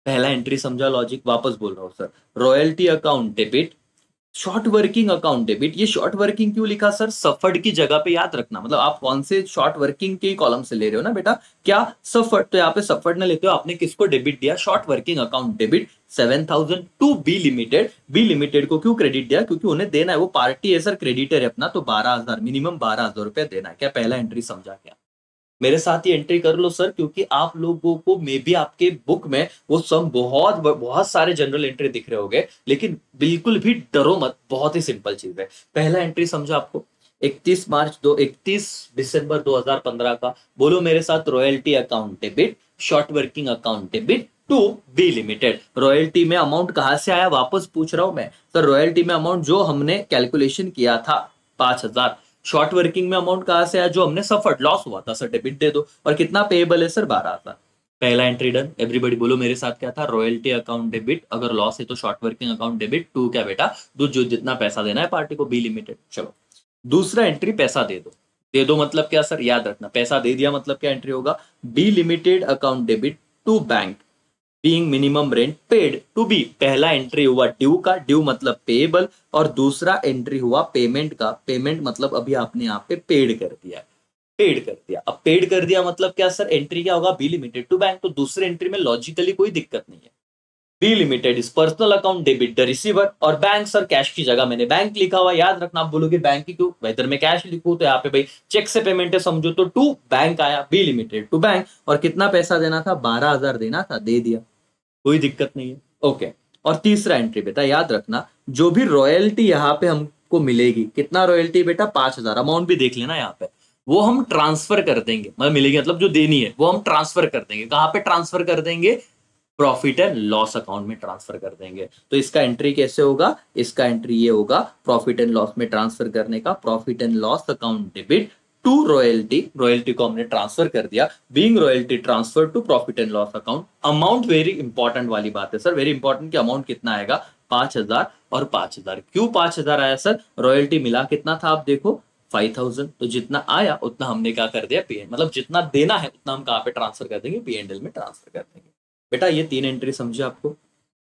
पहला एंट्री समझा लॉजिक, वापस बोल रहा हूँ sir. Royalty account debit, short working account debit. ये शॉर्ट वर्किंग क्यों लिखा सर? सफर्ड की जगह पे याद रखना, मतलब आप कौन से शॉर्ट वर्किंग के कॉलम से ले रहे हो ना बेटा, क्या सफर्ड, तो यहाँ पे सफर्ड ना लेते हो, आपने किसको डेबिट दिया? Short working account debit seven thousand to B limited. B limited को क्यों क्रेडिट दिया? क्योंकि उन्हें देना है, वो पार्टी है सर, क्रेडिटर है अपना, तो बारह हजार मिनिमम बारह हजार रुपया देना है। क्या पहला एंट्री समझा? क्या मेरे साथ ही एंट्री कर लो सर, क्योंकि आप लोगों को मे बी आपके बुक में वो सब बहुत बहुत सारे जनरल एंट्री दिख रहे होंगे, लेकिन बिल्कुल भी डरो मत, बहुत ही सिंपल चीज है। पहला एंट्री समझा आपको? इकतीस मार्च दो इकतीस दिसंबर दो हज़ार पंद्रह का, बोलो मेरे साथ, royalty account debit, short working account debit to B limited. Royalty में अमाउंट कहां से आया, वापस पूछ रहा हूं मैं सर। रॉयल्टी में अमाउंट जो हमने कैलकुलेशन किया था पांच हजार। शॉर्ट वर्किंग में अमाउंट कहां से आया? जो हमने सफर्ड, लॉस हुआ था सर, डेबिट दे दो। और कितना पेएबल है सर? बारह हजार। पहला एंट्री डन। एवरीबॉडी बोलो मेरे साथ, क्या था? रॉयल्टी अकाउंट डेबिट, अगर लॉस है तो short working account debit to क्या बेटा, दो जो जितना पैसा देना है पार्टी को, बी लिमिटेड। चलो दूसरा एंट्री, पैसा दे दो। दे दो मतलब क्या सर? याद रखना, पैसा दे दिया मतलब क्या एंट्री होगा? B limited account debit to bank being minimum rent paid to B. पहला एंट्री हुआ ड्यू का, ड्यू मतलब पेएबल, और दूसरा एंट्री हुआ पेमेंट का। पेमेंट मतलब अभी आपने यहाँ पे पेड कर दिया, पेड कर दिया। अब पेड कर दिया मतलब क्या सर? एंट्री क्या होगा? B limited to bank. तो दूसरे एंट्री में लॉजिकली कोई दिक्कत नहीं है। B limited is personal account debit the receiver, और बैंक सर कैश की जगह मैंने बैंक लिखा हुआ, याद रखना। आप बोलोगे बैंक की क्यों, वेदर में कैश लिखूं, तो यहाँ पे भाई चेक से पेमेंट है समझो, तो टू बैंक आया, बी लिमिटेड टू बैंक। और कितना पैसा देना था? बारह हजार देना था, दे दिया, कोई दिक्कत नहीं है। ओके। और तीसरा एंट्री बेटा याद रखना, जो भी रॉयल्टी यहाँ पे हमको मिलेगी, कितना रॉयल्टी बेटा? पांच हजार। अमाउंट भी देख लेना यहाँ पे, वो हम ट्रांसफर कर देंगे, मतलब मिलेगी मतलब जो देनी है वो हम ट्रांसफर कर देंगे। कहाँ पे ट्रांसफर कर देंगे? प्रॉफिट एंड लॉस अकाउंट में ट्रांसफर कर देंगे। तो इसका एंट्री कैसे होगा? इसका एंट्री ये होगा, प्रॉफिट एंड लॉस में ट्रांसफर करने का, profit and loss account debit to royalty. Royalty को हमने ट्रांसफर कर दिया, being royalty transfer to profit and loss account. Amount very important वाली बात है सर, वेरी इंपॉर्टेंट कि अमाउंट कितना आएगा? पांच हजार और पांच हजार। क्यों पांच हजार आया सर? रॉयल्टी मिला कितना था आप देखो, फाइव थाउजेंड। तो जितना आया उतना हमने क्या कर दिया? पी, मतलब जितना देना है उतना हम कहाँ पे ट्रांसफर कर देंगे? पी एंड एल में ट्रांसफर कर देंगे। बेटा ये तीन एंट्री समझे आपको?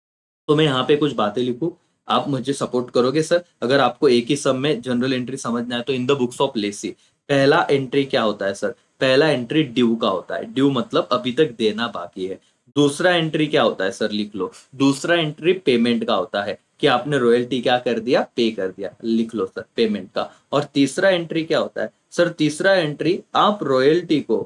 तो मैं यहाँ पे कुछ बातें लिखूं, आप मुझे सपोर्ट करोगे सर? अगर आपको एक ही सब में जनरल एंट्री समझना है तो in the books of lessee, पहला एंट्री क्या होता है सर? पहला एंट्री ड्यू का होता है, ड्यू मतलब अभी तक देना बाकी है। दूसरा एंट्री क्या होता है सर? लिख लो, दूसरा एंट्री पेमेंट का होता है, कि आपने रॉयल्टी क्या कर दिया? पे कर दिया, लिख लो सर, पेमेंट का। और तीसरा एंट्री क्या होता है सर? तीसरा एंट्री आप रॉयल्टी को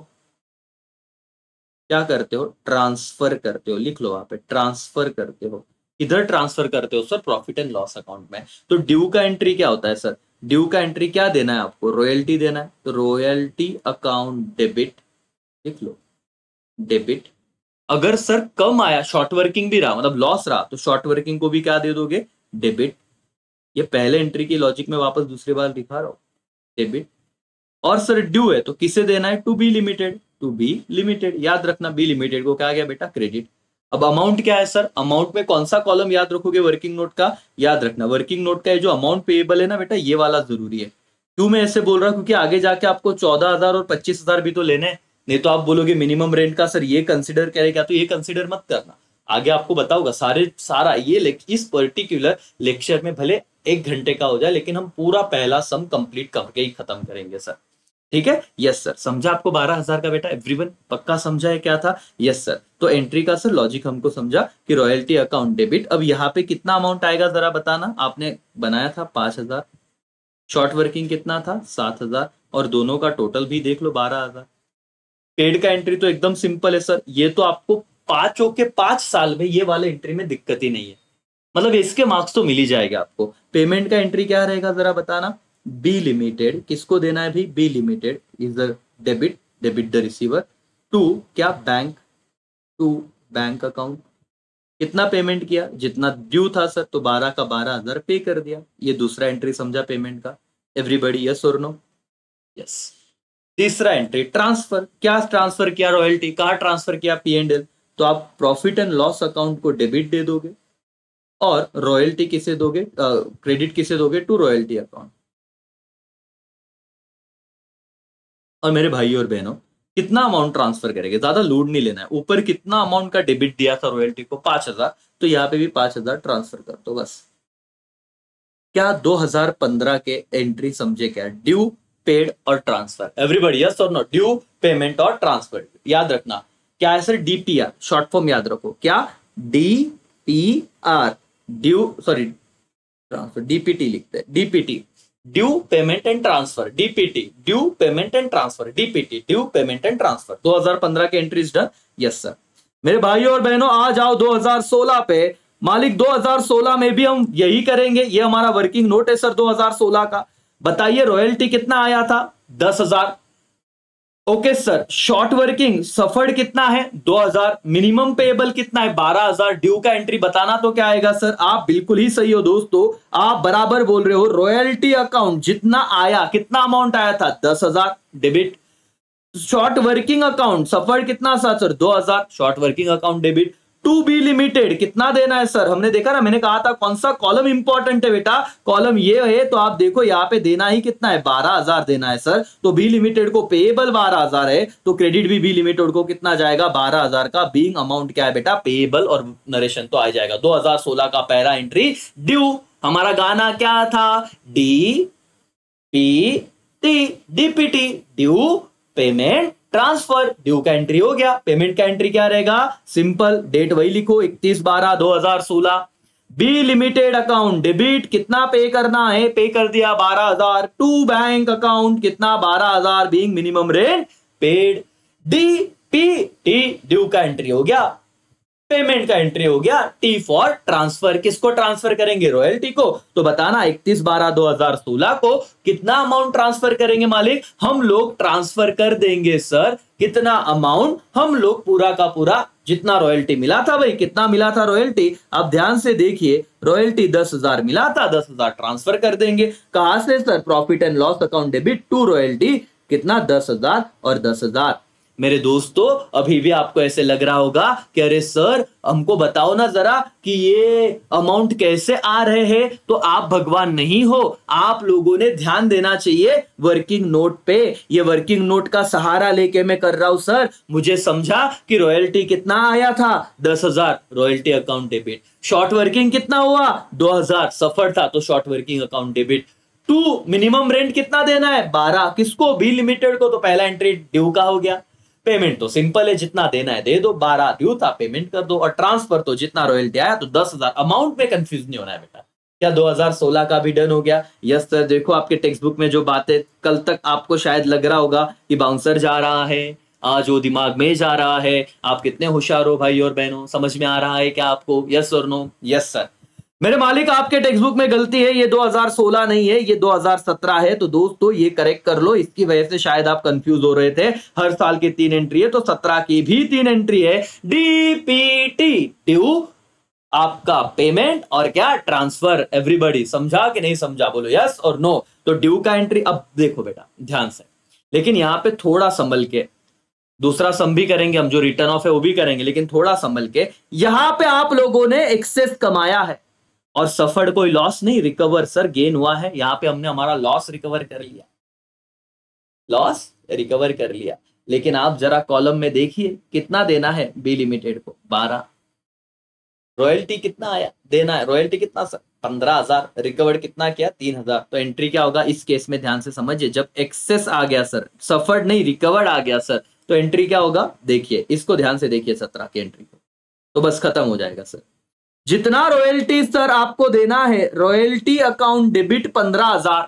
क्या करते हो? ट्रांसफर करते हो, लिख लो वहां पे, ट्रांसफर करते हो। इधर ट्रांसफर करते हो sir? Profit and loss account में। तो ड्यू का एंट्री क्या होता है सर? ड्यू का एंट्री क्या देना है आपको? रॉयल्टी देना है, तो रॉयल्टी अकाउंट डेबिट, लिख लो, डेबिट। अगर सर कम आया, शॉर्ट वर्किंग भी रहा, मतलब लॉस रहा, तो शॉर्ट वर्किंग को भी क्या दे दोगे? डेबिट। ये पहले एंट्री की लॉजिक में वापस दूसरी बार दिखा रहा हूं, डेबिट। और सर ड्यू है तो किसे देना है? To B limited, to B limited. याद रखना, बी लिमिटेड को क्या गया बेटा? क्रेडिट। अब अमाउंट क्या है सर? अमाउंट में कौन सा कॉलम याद रखोगे वर्किंग नोट का? याद रखना, वर्किंग नोट का जो अमाउंट पेएबल है ना बेटा, ये वाला जरूरी है। क्यों मैं ऐसे बोल रहा हूं? क्योंकि आगे जाके आपको चौदह हजार और पच्चीस हजार भी तो लेने हैं। नहीं तो आप बोलोगे मिनिमम रेंट का सर ये कंसिडर करेगा, तो ये कंसिडर मत करना। आगे आपको बताऊंगा सारे सारा ये इस पर्टिकुलर लेक्चर में, भले एक घंटे का हो जाए, लेकिन हम पूरा पहला सम कंप्लीट करके ही खत्म करेंगे सर। ठीक है? Yes sir. समझा आपको बारह हजार का बेटा? एवरीवन पक्का समझा है क्या था? Yes sir. तो एंट्री का सर लॉजिक हमको समझा कि रॉयल्टी अकाउंट डेबिट। अब यहाँ पे कितना अमाउंट आएगा जरा बताना? आपने बनाया था पांच हजार, शॉर्ट वर्किंग कितना था? सात हजार, और दोनों का टोटल भी देख लो, बारह हजार। पेड का एंट्री तो एकदम सिंपल है सर, ये तो आपको पांचों के पांच साल में ये वाले एंट्री में दिक्कत ही नहीं है, मतलब इसके मार्क्स तो मिल ही जाएगा आपको। पेमेंट का एंट्री क्या रहेगा जरा बताना? बी लिमिटेड, किसको देना है भी? B limited is the debit, debit the receiver to क्या? Bank, to bank account. कितना पेमेंट किया? जितना ड्यू था सर, तो बारह का बारह हजार पे कर दिया। ये दूसरा एंट्री समझा पेमेंट का? एवरीबडी यस और नो? यस। तीसरा एंट्री ट्रांसफर, क्या ट्रांसफर किया? रॉयल्टी। कहाँ ट्रांसफर किया? P and L. तो आप प्रॉफिट एंड लॉस अकाउंट को डेबिट दे दोगे, और रॉयल्टी किसे दोगे? क्रेडिट किसे दोगे? To royalty account. और मेरे भाई और बहनों, कितना अमाउंट ट्रांसफर करेंगे, ज्यादा लोड नहीं लेना है। ऊपर कितना अमाउंट का डेबिट दिया था रॉयल्टी को, पांच हजार, तो यहाँ पे भी पांच हजार ट्रांसफर कर दो बस। क्या दो हज़ार पंद्रह के एंट्री समझे क्या, ड्यू, पेड और ट्रांसफर। एवरीबॉडी यस और नो, ड्यू, पेमेंट और ट्रांसफर। याद रखना क्या है सर, डीपीआर शॉर्ट फॉर्म याद रखो, क्या DPR, due sorry transfer, DPT लिखते हैं, DPT due payment and transfer, DPT due payment and transfer, DPT due payment and transfer. दो हज़ार पंद्रह के एंट्रीज डन, यस सर। मेरे भाइयों और बहनों आ जाओ दो हज़ार सोलह पे। मालिक दो हज़ार सोलह में भी हम यही करेंगे, ये हमारा वर्किंग नोट है सर दो हज़ार सोलह का। बताइए रॉयल्टी कितना आया था, दस हजार। Okay sir, short working suffered कितना है, दो हज़ार। मिनिमम पेएबल कितना है, बारह हज़ार। ड्यू का एंट्री बताना तो क्या आएगा सर, आप बिल्कुल ही सही हो दोस्तों, आप बराबर बोल रहे हो। रॉयल्टी अकाउंट जितना आया, कितना अमाउंट आया था, दस हज़ार debit. Short working account suffered कितना था सर, दो हज़ार, short working account debit. To B limited कितना देना है सर, हमने देखा ना, मैंने कहा था कौन सा कॉलम इंपॉर्टेंट है बेटा, कॉलम ये है। तो आप देखो यहाँ पे देना ही कितना है, बारह हज़ार देना है सर। तो बी लिमिटेड को पेएबल बारह हज़ार है, तो क्रेडिट भी बी लिमिटेड को कितना जाएगा, बारह हज़ार का। बीइंग अमाउंट क्या है बेटा, पेएबल, और नरेशन तो आ जाएगा। दो हज़ार सोलह का पहला एंट्री ड्यू। हमारा गाना क्या था, D P T, DPT due payment transfer. Due का एंट्री हो गया, पेमेंट का एंट्री क्या रहेगा, सिंपल, डेट वही लिखो, इकतीस बारह दो हज़ार सोलह। बी लिमिटेड अकाउंट डेबिट कितना पे करना है, पे कर दिया बारह हज़ार। टू बैंक अकाउंट कितना, बारह हज़ार, being minimum rent paid. D P T due का एंट्री हो गया, पेमेंट का एंट्री हो गया, टी फॉर ट्रांसफर। किसको ट्रांसफर करेंगे, रॉयल्टी को। तो बताना इकतीस बारह दो हज़ार सोलह को कितना अमाउंट ट्रांसफर करेंगे मालिक, हम लोग ट्रांसफर कर देंगे सर। कितना अमाउंट, हम लोग पूरा का पूरा जितना रॉयल्टी मिला था, भाई कितना मिला था रॉयल्टी, आप ध्यान से देखिए, रॉयल्टी दस हजार मिला था, दस हजार ट्रांसफर कर देंगे। कहां से sir, profit and loss account debit to royalty, कितना दस हजार और दस हजार। मेरे दोस्तों अभी भी आपको ऐसे लग रहा होगा कि अरे सर हमको बताओ ना जरा कि ये अमाउंट कैसे आ रहे हैं। तो आप भगवान नहीं हो, आप लोगों ने ध्यान देना चाहिए वर्किंग नोट पे। ये वर्किंग नोट का सहारा लेके मैं कर रहा हूं सर। मुझे समझा कि रॉयल्टी कितना आया था, दस हजार, royalty account debit. Short working कितना हुआ, दो हज़ार, सफर था तो short working account debit. To minimum rent कितना देना है, बारह, किसको, बी लिमिटेड को। तो पहला एंट्री ड्यू का हो गया। पेमेंट तो सिंपल है, जितना देना है दे दो, बारह ड्यू था, पेमेंट कर दो। और ट्रांसफर तो जितना रॉयल्टी आया तो दस हजार। अमाउंट में कंफ्यूज नहीं होना है बेटा। क्या दो हज़ार सोलह का भी डन हो गया, यस सर। देखो आपके टेक्स्ट बुक में जो बातें, कल तक आपको शायद लग रहा होगा कि बाउंसर जा रहा है, आज वो दिमाग में जा रहा है। आप कितने होशियार हो भाई और बहनों, समझ में आ रहा है क्या आपको, यस और नो, यस सर। मेरे मालिक आपके टेक्स्ट बुक में गलती है, ये दो हज़ार सोलह नहीं है, ये दो हज़ार सत्रह है। तो दोस्तों ये करेक्ट कर लो, इसकी वजह से शायद आप कंफ्यूज हो रहे थे। हर साल की तीन एंट्री है, तो सत्रह की भी तीन एंट्री है। डीपीटी ड्यू, आपका पेमेंट और क्या, ट्रांसफर। एवरीबॉडी समझा कि नहीं समझा, बोलो यस और नो। तो ड्यू का एंट्री, अब देखो बेटा ध्यान से, लेकिन यहां पे थोड़ा संभल के, दूसरा सम भी करेंगे हम, जो रिटर्न ऑफ है वो भी करेंगे, लेकिन थोड़ा संभल के। यहां पे आप लोगों ने एक्सेस कमाया है और सफर्ड कोई लॉस नहीं, रिकवर सर गेन हुआ है। यहां पे हमने हमारा लॉस रिकवर कर लिया, लॉस रिकवर कर लिया। लेकिन आप जरा कॉलम में देखिए कितना देना है बी लिमिटेड को, बारह। रॉयल्टी कितना आया, देना है रॉयल्टी कितना सर, पंद्रह हजार। रिकवर्ड कितना किया, तीन हजार। तो एंट्री क्या होगा इस केस में, ध्यान से समझिए। जब एक्सेस आ गया सर, सफर्ड नहीं रिकवर्ड आ गया सर, तो एंट्री क्या होगा, देखिए इसको ध्यान से देखिए, सत्रह की एंट्री को, तो बस खत्म हो जाएगा सर। जितना रॉयल्टी सर आपको देना है, रॉयल्टी अकाउंट डेबिट पंद्रह हजार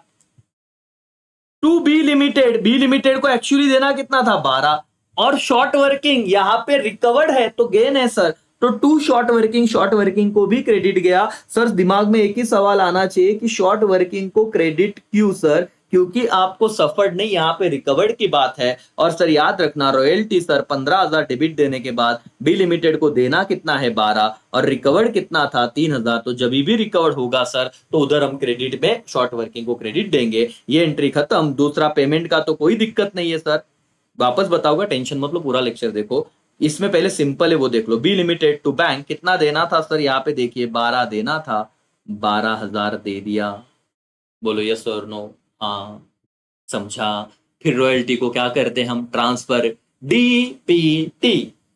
to B limited. B limited को एक्चुअली देना कितना था, बारह। और शॉर्ट वर्किंग यहां पे रिकवर्ड है तो गेन है सर, तो to short working, short working को भी क्रेडिट गया सर। दिमाग में एक ही सवाल आना चाहिए कि शॉर्ट वर्किंग को क्रेडिट क्यों सर, क्योंकि आपको सफर्ड नहीं, यहाँ पे रिकवर्ड की बात है। और सर याद रखना रॉयल्टी सर पंद्रह हजार डेबिट देने के बाद बी लिमिटेड को देना कितना है, बारह, और रिकवर्ड कितना था, तीन हजार। तो जब भी रिकवर्ड होगा सर तो उधर हम क्रेडिट में शॉर्ट वर्किंग को क्रेडिट देंगे। ये एंट्री खत्म। दूसरा पेमेंट का तो कोई दिक्कत नहीं है सर, वापस बताऊंगा, टेंशन मत लो, पूरा लेक्चर देखो। इसमें पहले सिंपल है वो देख लो। बी लिमिटेड टू बैंक कितना देना था सर, यहाँ पे देखिए बारह देना था, बारह हजार दे दिया। बोलो यस और नो, हाँ समझा। फिर रॉयल्टी को क्या करते हैं हम, transfer. DPT,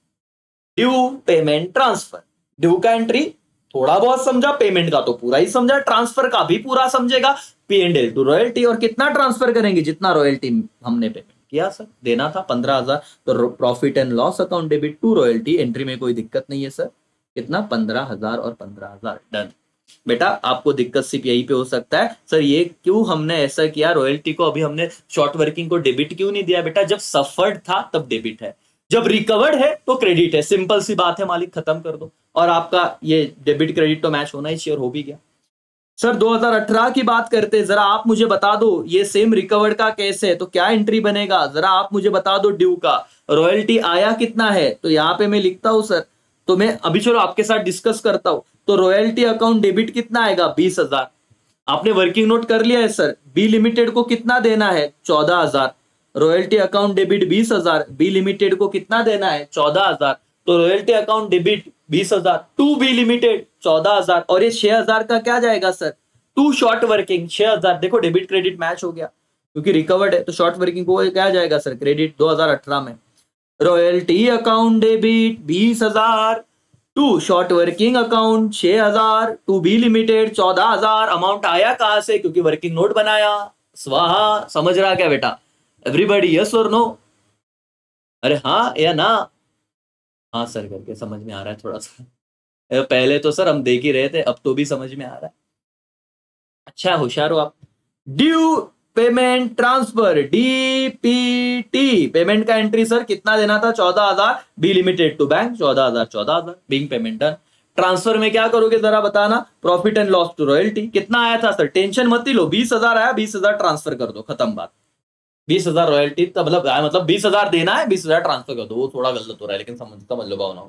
due payment transfer. Due का एंट्री थोड़ा बहुत समझा, पेमेंट का तो पूरा ही समझा, ट्रांसफर का भी पूरा समझेगा। P and L to royalty, और कितना ट्रांसफर करेंगे, जितना रॉयल्टी हमने पेमेंट किया सर, देना था पंद्रह हजार, तो profit and loss account debit to royalty, entry में कोई दिक्कत नहीं है सर। कितना, पंद्रह हजार और पंद्रह हजार, डन। बेटा आपको दिक्कत सिर्फ यही पे हो सकता है, सर ये क्यों हमने ऐसा किया, रॉयल्टी को अभी हमने शॉर्ट वर्किंग को डेबिट क्यों नहीं दिया। बेटा जब सफर्ड था तब डेबिट है, जब रिकवर्ड है तो क्रेडिट है, सिंपल सी बात है मालिक, खत्म कर दो। और आपका ये डेबिट क्रेडिट तो मैच होना ही चाहिए, और हो भी गया। सर दो हज़ार अठारह की बात करते हैं, जरा आप मुझे बता दो, ये सेम रिकवर्ड का केस है तो क्या एंट्री बनेगा, जरा आप मुझे बता दो। ड्यू का रॉयल्टी आया कितना है, तो यहाँ पे मैं लिखता हूं सर, तो मैं अभी चलो आपके साथ डिस्कस करता हूं। तो रॉयल्टी अकाउंट डेबिट कितना आएगा, बीस हजार। आपने वर्किंग नोट कर लिया है सर, बी लिमिटेड को कितना देना है, चौदह हजार। रॉयल्टी अकाउंट डेबिट बीस हजार, बी लिमिटेड को कितना देना है, चौदह हजार। तो रॉयल्टी अकाउंट डेबिट बीस हजार टू बी लिमिटेड चौदह हजार, और ये छह हजार का क्या जाएगा सर, टू शॉर्ट वर्किंग छह हजार। देखो डेबिट क्रेडिट मैच हो गया, क्योंकि रिकवर्ड है, तो शॉर्ट वर्किंग को क्या जाएगा सर, क्रेडिट दो हज़ार अठारह में। रॉयल्टी अकाउंट डेबिट बीस हजार टू शॉर्ट वर्किंग अकाउंट छह हजार टू बी लिमिटेड चौदह हजार। अमाउंट आया कहां से, क्योंकि वर्किंग नोट बनाया। स्वाहा, समझ रहा क्या बेटा एवरीबॉडी, यस और नो, अरे हाँ या ना, हाँ सर करके समझ में आ रहा है थोड़ा सा। पहले तो सर हम देख ही रहे थे, अब तो भी समझ में आ रहा है। अच्छा होशियार हो आप। Due payment transfer, DPT, payment का एंट्री सर कितना देना था, चौदह हजार, बी लिमिटेड टू बैंक चौदह हजार चौदह हजार, बिंग पेमेंट डन। ट्रांसफर में क्या करोगे जरा बताना, profit and loss to royalty, कितना आया था सर, टेंशन मत ही लो, बीस हजार आया, बीस हजार ट्रांसफर कर दो, खत्म बात। बीस हजार रॉयल्टी तो मतलब मतलब बीस हजार देना है, बीस हजार ट्रांसफर कर दो, वो थोड़ा गलत हो रहा है, लेकिन समझ समझ लो भावना।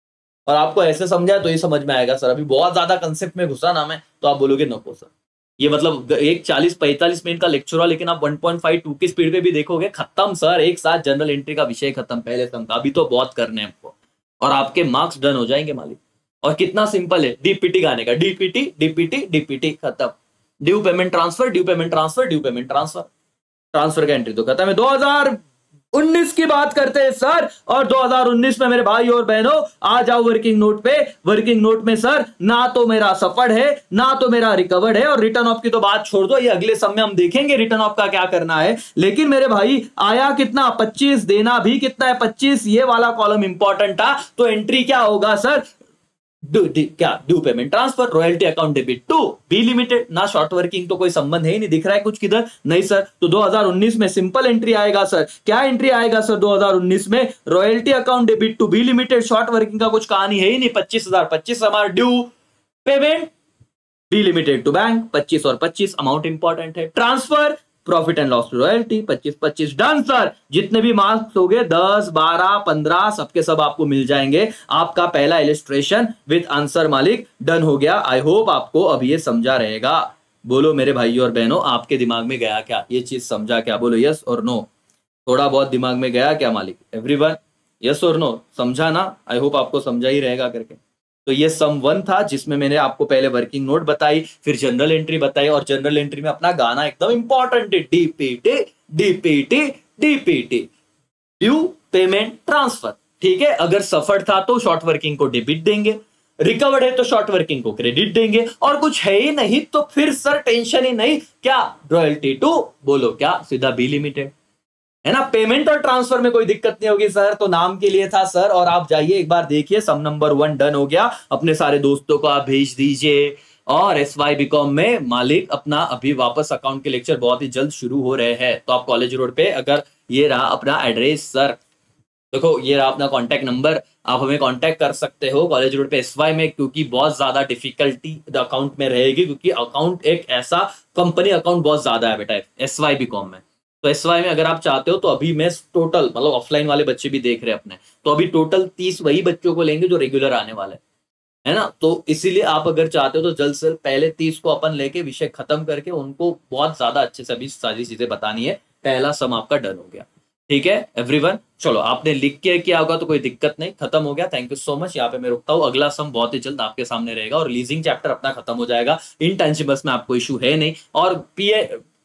और आपको ऐसे समझा तो ये समझ में आएगा सर, अभी बहुत ज्यादा कंसेप्ट में घुसा ना मैं, तो आप बोलोगे नको सर, ये मतलब एक चालीस पैंतालीस मिनट का लेक्चर हुआ, लेकिन आप वन पॉइंट फाइव टू की स्पीड पे भी देखोगे, खत्म सर, एक साथ जनरल एंट्री का विषय खत्म, पहले सम का। अभी तो बहुत करने हैं आपको, और आपके मार्क्स डन हो जाएंगे मालिक। और कितना सिंपल है, डीपीटी गाने का, डीपीटी डीपीटी डीपीटी खत्म। Due payment transfer, due payment transfer, due payment transfer, transfer का एंट्री तो खत्म है। दो हज़ार उन्नीस की बात करते हैं सर, और दो हज़ार उन्नीस में मेरे भाई और बहनों आ जाओ वर्किंग नोट पे। वर्किंग नोट में सर ना तो मेरा सफर्ड है, ना तो मेरा रिकवर्ड है, और रिटर्न ऑफ की तो बात छोड़ दो, ये अगले समय हम देखेंगे रिटर्न ऑफ का क्या करना है। लेकिन मेरे भाई आया कितना, पच्चीस, देना भी कितना है, पच्चीस, ये वाला कॉलम इंपॉर्टेंट था। तो एंट्री क्या होगा सर, ड्यू क्या, due payment transfer, royalty account debit to B limited, ना शॉर्ट वर्किंग तो कोई संबंध है ही नहीं, दिख रहा है कुछ किधर, नहीं सर। तो दो हज़ार उन्नीस में सिंपल एंट्री आएगा सर, क्या एंट्री आएगा सर दो हज़ार उन्नीस में, royalty account debit to B limited, short working का कुछ कहानी है ही नहीं, पच्चीस हजार, पच्चीस हमारा due payment B limited to bank, पच्चीस और पच्चीस अमाउंट इंपॉर्टेंट है। Transfer profit and loss to royalty, पच्चीस पच्चीस डन सर। जितने भी मार्क्स हो गए दस बारह पंद्रह सबके सब आपको मिल जाएंगे। आपका पहला इलिस्ट्रेशन विद आंसर मालिक डन हो गया। आई होप आपको अब ये समझा रहेगा। बोलो मेरे भाइयों और बहनों, आपके दिमाग में गया क्या, ये चीज समझा क्या, बोलो यस और नो। थोड़ा बहुत दिमाग में गया क्या मालिक, एवरीवन यस और नो, समझा ना। आई होप आपको समझा ही रहेगा करके। तो ये सम वन था, जिसमें मैंने आपको पहले वर्किंग नोट बताई, फिर जनरल एंट्री बताई, और जनरल एंट्री में अपना गाना एकदम इंपॉर्टेंट है, DPT DPT DPT, due payment transfer. ठीक है, अगर सफर था तो शॉर्ट वर्किंग को डेबिट देंगे, रिकवर्ड है तो शॉर्ट वर्किंग को क्रेडिट देंगे, और कुछ है ही नहीं तो फिर सर टेंशन ही नहीं, क्या रॉयल्टी टू, बोलो क्या, सीधा बी लिमिटेड, है ना। पेमेंट और ट्रांसफर में कोई दिक्कत नहीं होगी सर, तो नाम के लिए था सर। और आप जाइए एक बार देखिए, सम नंबर वन डन हो गया, अपने सारे दोस्तों को आप भेज दीजिए। और एस वाई बी कॉम में मालिक अपना अभी वापस अकाउंट के लेक्चर बहुत ही जल्द शुरू हो रहे हैं। तो आप कॉलेज रोड पे, अगर ये रहा अपना एड्रेस सर, देखो ये रहा अपना कॉन्टैक्ट नंबर, आप हमें कॉन्टैक्ट कर सकते हो कॉलेज रोड पे एस वाई में, क्योंकि बहुत ज्यादा डिफिकल्टी अकाउंट में रहेगी, क्योंकि अकाउंट एक ऐसा कंपनी अकाउंट बहुत ज्यादा है बेटा एस वाई बी कॉम में। तो एस वाई में अगर आप चाहते हो तो अभी मैं टोटल, मतलब ऑफलाइन वाले बच्चे भी देख रहे हैं अपने, तो अभी टोटल तीस वही बच्चों को लेंगे जो रेगुलर आने वाले, है ना। तो इसीलिए आप अगर चाहते हो तो जल्द से पहले तीस को अपन लेके विषय खत्म करके उनको बहुत ज्यादा अच्छे से अभी सारी चीजें बतानी है। पहला सम आपका डन हो गया, ठीक है एवरीवन। चलो आपने लिख के किया होगा तो कोई दिक्कत नहीं, खत्म हो गया, थैंक यू सो मच। यहाँ पे मैं रुकता हूँ, अगला सम बहुत ही जल्द आपके सामने रहेगा, और लीजिंग चैप्टर अपना खत्म हो जाएगा। इनटेंजिबल्स में आपको इशू है नहीं, और पीए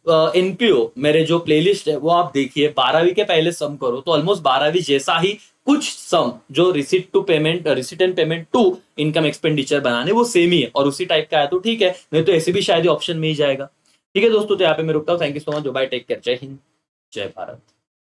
एनपीओ मेरे जो प्लेलिस्ट है वो आप देखिए, बारहवीं के पहले सम करो तो ऑलमोस्ट बारहवीं जैसा ही कुछ सम जो receipt to payment, receipt and payment to income expenditure बनाने वो सेम ही है और उसी टाइप का है तो ठीक है, नहीं तो ऐसे भी शायद ऑप्शन में ही जाएगा। ठीक है दोस्तों, तो यहाँ पे मैं रुकता हूँ। Thank you so much, bye, take care, जय हिंद, जय भारत।